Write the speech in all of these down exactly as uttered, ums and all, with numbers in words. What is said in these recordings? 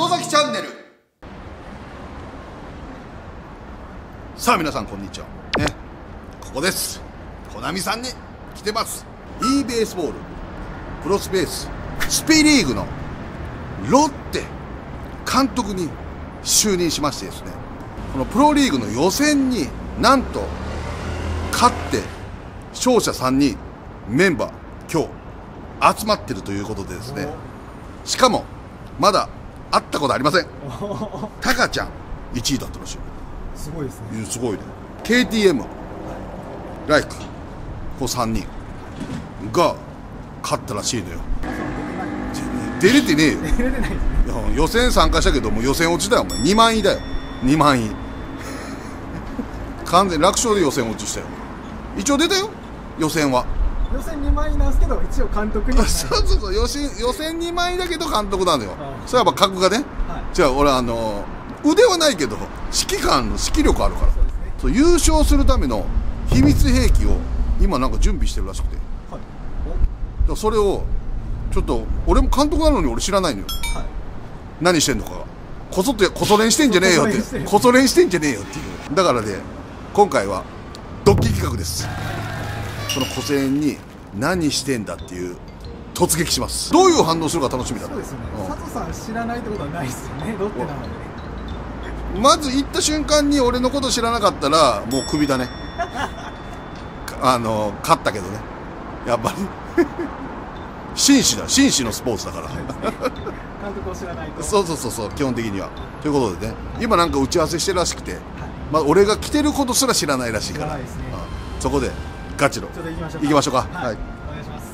里崎チャンネル。さあ皆さんこんにちはね、ここです。コナミさんに来てます。 e ベースボールクロスベーススピリーグのロッテ監督に就任しましてですね、このプロリーグの予選になんと勝って勝者さんにんメンバー今日集まってるということでですね、しかもまだ会ったことありません。タカちゃんいちいだったらしい。 すごいですね。 すごいね。 ケーティーエム ライクこうさんにんが勝ったらしいのよ。出れてねえよ。 出れてないですね。 予選参加したけども予選落ちだよ。お前にまんいだよ。にまんい完全楽勝で予選落ちしたよ。一応出たよ予選は。 予選にまんいなんですけど一応監督にはそうそうそう、予選予選にまんいだけど監督なのよ。それはやっぱ格がね、はい、じゃあ俺あの腕はないけど指揮官の指揮力あるから、そうですね、そう優勝するための秘密兵器を今なんか準備してるらしくて、はい、おそれをちょっと俺も監督なのに俺知らないのよ、はい、何してんのかが。こそってこそ練してんじゃねえよってこそ練してんじゃねえよっていう。だからね今回はドッキリ企画です。そのこそ練に何してんだっていう突撃します。どういう反応するか楽しみだね。 そうですね、うん、佐藤さん知らないってことはないですよね、ロッテなので。 まず行った瞬間に俺のこと知らなかったらもうクビだね。あの勝ったけどねやっぱり紳士だ、紳士のスポーツだから監督を知らないと。 そうそうそうそう、基本的には。ということでね、今なんか打ち合わせしてるらしくて、はい、まあ俺が来てることすら知らないらしいから、ね、うん、そこでガチのちょっと行きましょうか。 行きましょうか。 はい、はい、お願いします。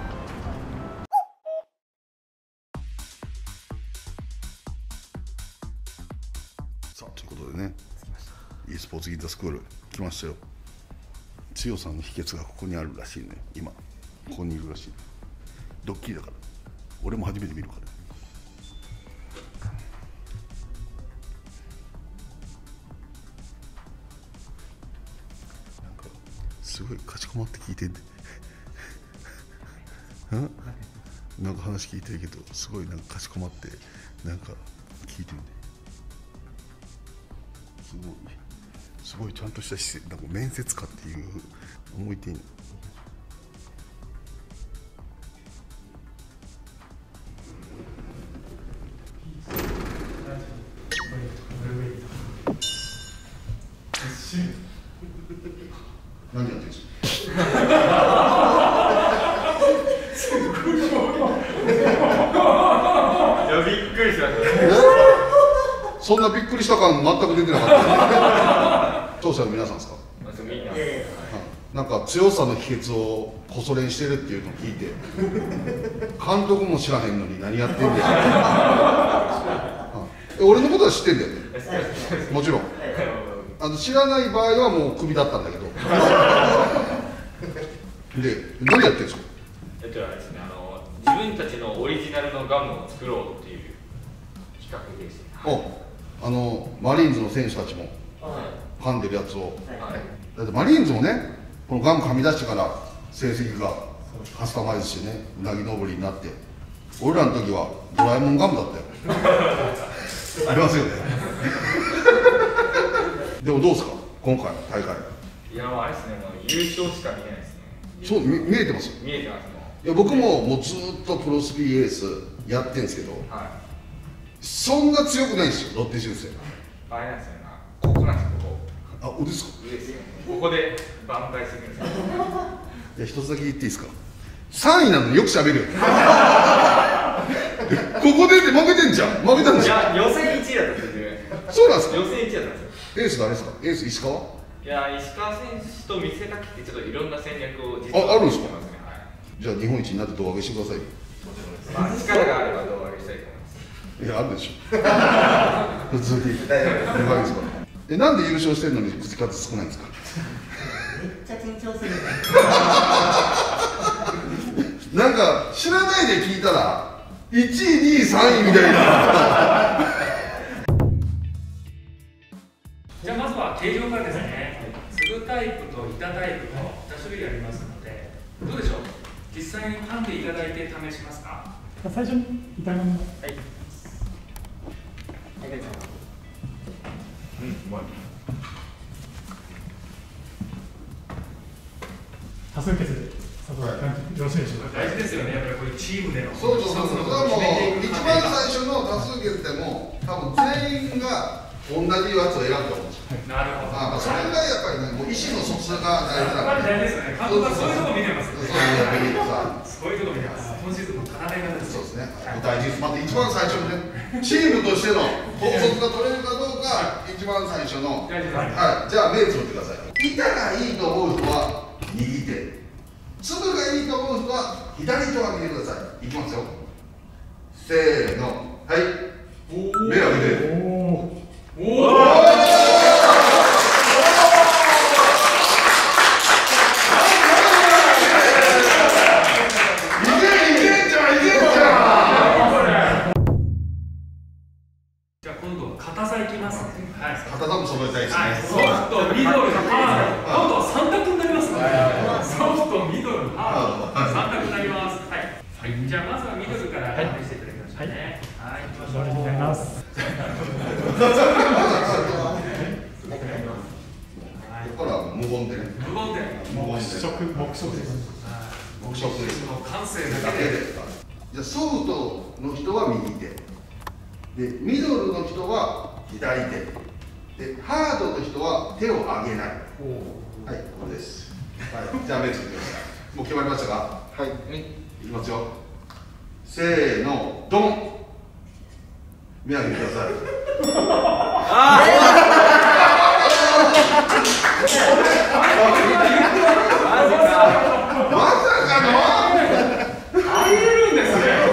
さあということでね、e スポーツギタースクール来ましたよ。強さの秘訣がここにあるらしいね。今ここにいるらしい。ドッキリだから俺も初めて見るから。なんかすごいかしこまって聞いてんでなんか話聞いてるけどすごいなんかかしこまってなんか聞いてるんですごいすごいちゃんとした姿勢、なんか面接官っていう思いていいの。何やってるんですか。 いやびっくりしました。 そんなびっくりした感全く出てなかった。調査の皆さんですか。 みんな。 なんか強さの秘訣をこそ練してるっていうのを聞いて、監督も知らへんのに何やってんだよ。俺のことは知ってんだよね。もちろん。あの知らない場合はもうクビだったんだけど。で何やってるんですか。 えっとですね、あの自分たちのオリジナルのガムを作ろうっていう企画です。 お、あのマリーンズの選手たちも噛んでるやつを、はい、だってマリーンズもねこのガム噛み出してから成績がカスタマイズしてねうなぎ登りになって、俺らの時はドラえもんガムだったよありますよねでもどうですか今回の大会。 いやあれですね、もう優勝しか見えないですね。 そう 見, 見えてますよ。 見えてますもん。 いや僕ももうずっとプロスピーエースやってんですけど、はい、そんな強くないんですよロッテ修正。 あれなんですよな、ここなんですよ。ここ。 あ、おですか。 上ですよ。ここで挽回するんですよ。 いや一つだけ言っていいですか。さんいなのによくしゃべるよここで負けてんじゃん。負けたんですよ。 いや予選いちいだったんですよね。 そうなんですか。 予選いちいだったんですよ。 エース誰ですか。エース石川。 いや石川選手と見せかけてちょっといろんな戦略を実はああるんですか。 はい、 じゃあ日本一になって胴上げしてください。 まあ力があれば胴上げしたいと思います。 いやあるでしょ普通に大丈夫ですか。え、なんで優勝してるのに口数少ないんですか。 めっちゃ緊張するなんか知らないで聞いたらいちいにいさんいみたいなじゃあまずは形状からですね、粒タイプと板タイプとに種類ありますので、どうでしょう、実際に噛んでいただいて試しますか。 最初に板ガム。はい。 うん、うまい。 多数決で佐藤監督よろしいでしょうか。 大事ですよね、やっぱりこういうチームでの。 そうそうそうそう。それはもう一番最初の多数決でも多分全員が同じやつを選ぶと思うんですよ。 なるほど。 まあそれがやっぱりね、もう意思の疎通が大事やっぱり大事ですよね。監督はそういうとこ見てますよね。そういうとこ見てます。今シーズンの課題なんです。 そうですね。大事です。まず一番最初にね、チームとしての統率が取れるかどうか、一番最初の。はい。じゃあ目つぶってください。板がいいと思う人は右手。粒がいいと思う人は左手を上げてください。いきますよ。せーの。はい。目を上げて。おお。おお。 硬さいきますね。はい。 硬さも揃えたいですね。 ソフト、ミドル、ハード。今度は三択になりますので。ソフト、ミドル、ハード。三択になります。はい。じゃあまずはミドルから試していただきましょうね。はい。行きましょう。ありがとうございます。 これは無言でね。 無言で。 無言で。 食、黙食です。 黙食です。 感性だけで。 じゃあソフトの人は右手。でミドルの人は左手で、ハードの人は手を上げない。はい、これです。はい、じゃあ目つぶってください。もう決まりましたか。はい、いきますよ。せーの、ドン。目上げてください。あまさかのありえるんですね。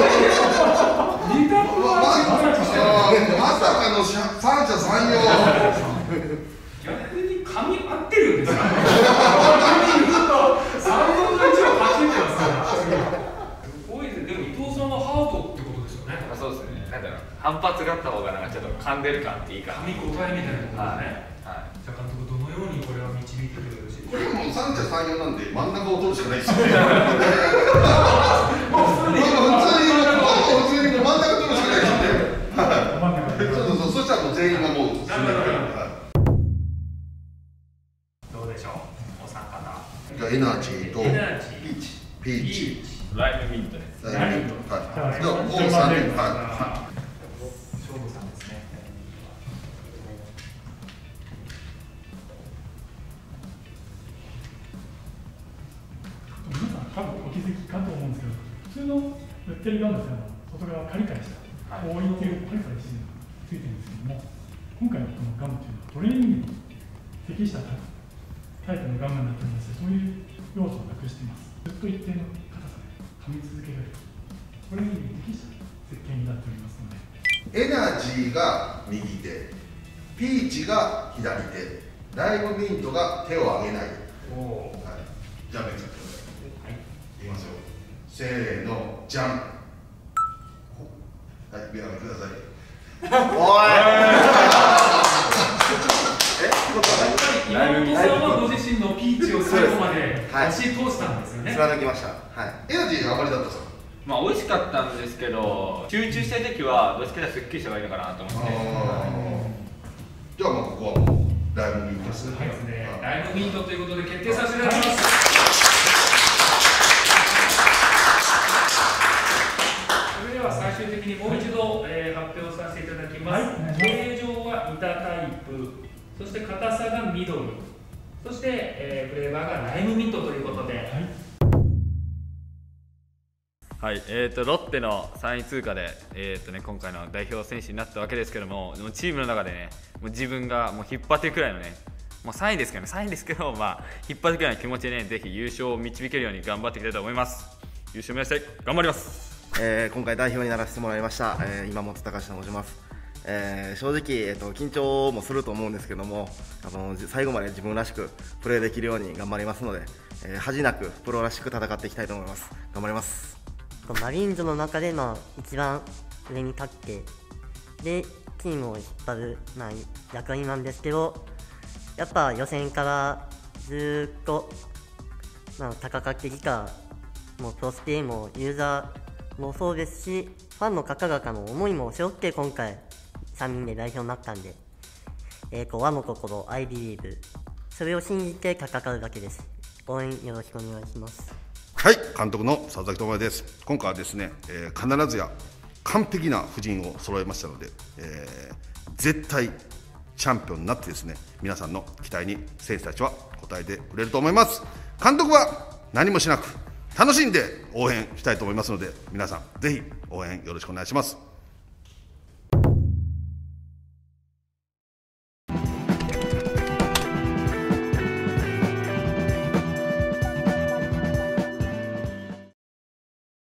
まさかの三者三様。 逆に髪合ってるんですか。三分の一をかけてますから。すごいです。でも伊藤さんはハートってことですよね。 あ、そうですね。なんだろう、反発があった方がなんかちょっと噛んでる感っていいか。 髪ごたえみたいなことですね。 はい。 じゃあ監督どのようにこれは導いてくれるし。 これもう三者三様なんで真ん中を取るしかないですよね。 普通に普通に真ん中取るしかないですよね。そうそうそう、そしたらもう全員がもう。 どうでしょう。お三方。 じゃあエナジーとエナジー、 ピーチ、ピーチ、 ライムミントです。 ライムミント。はい。じゃあもう三人。はい。 勝負さんですね。 皆さん多分お気づきかと思うんですけど、普通の売ってるガムっていうのは外側カリカリした、こういってるパリパリしてるのがついてるんですけども、今回のこのガムっていうのはトレーニングに適したタイプのガムになっておりまして、そういう要素をなくしています。ずっと一定の硬さで噛み続けられるトレーニングに適した設計になっておりますので、 エナジーが右手、ピーチが左手、ライムミントが手を上げない。おお。はい。じゃあ目つぶってください。はい。いきますよ。せーの、じゃん。はい、目上げてください。おい。 え？今本さんはご自身のピーチを最後まで押し通したんですよね。 貫きました。はい。 エナジーがあまりだったんですか。 まあ美味しかったんですけど、集中したい時はどっちかというとすっきりした方がいいのかなと思って。 じゃあもうここはもうライムミントですね。 はいですね。ライムミントということで決定させていただきます。それでは最終的にもう一度、えー、発表させていただきます。はい、形状は板タイプ、そして硬さが緑、そして、えー、フレーバーがライムミントということで。はい、 はい、えーとロッテのさんい通過で、えーとね、今回の代表選手になったわけですけども、でもチームの中でね、もう自分がもう引っ張っていくくらいのね、もうさんいですけどね、さんいですけど、まあ、引っ張っていくくらいの気持ちでね、ぜひ優勝を導けるように頑張っていきたいと思います。優勝目指して頑張ります。 えー、今回代表にならせてもらいました、えー、今本隆と申します。えー、正直、えーと、緊張もすると思うんですけども、あの最後まで自分らしくプレーできるように頑張りますので、えー、恥なくプロらしく戦っていきたいと思います。頑張ります。 マリーンズの中で、まあ、一番上に立ってでチームを引っ張る、まあ、役割なんですけど、やっぱ予選からずっと、まあ、戦ってきたもうプロスペもユーザーもそうですし、ファンの方々の思いも背負って今回さんにんで代表になったんで、えー、こう和の心、I believe、それを信じて戦うだけです。応援よろしくお願いします。 はい、監督の佐々木智也です。今回はですね、えー、必ずや完璧な布陣を揃えましたので、えー、絶対チャンピオンになってですね、皆さんの期待に選手たちは応えてくれると思います。監督は何もしなく楽しんで応援したいと思いますので、皆さんぜひ応援よろしくお願いします。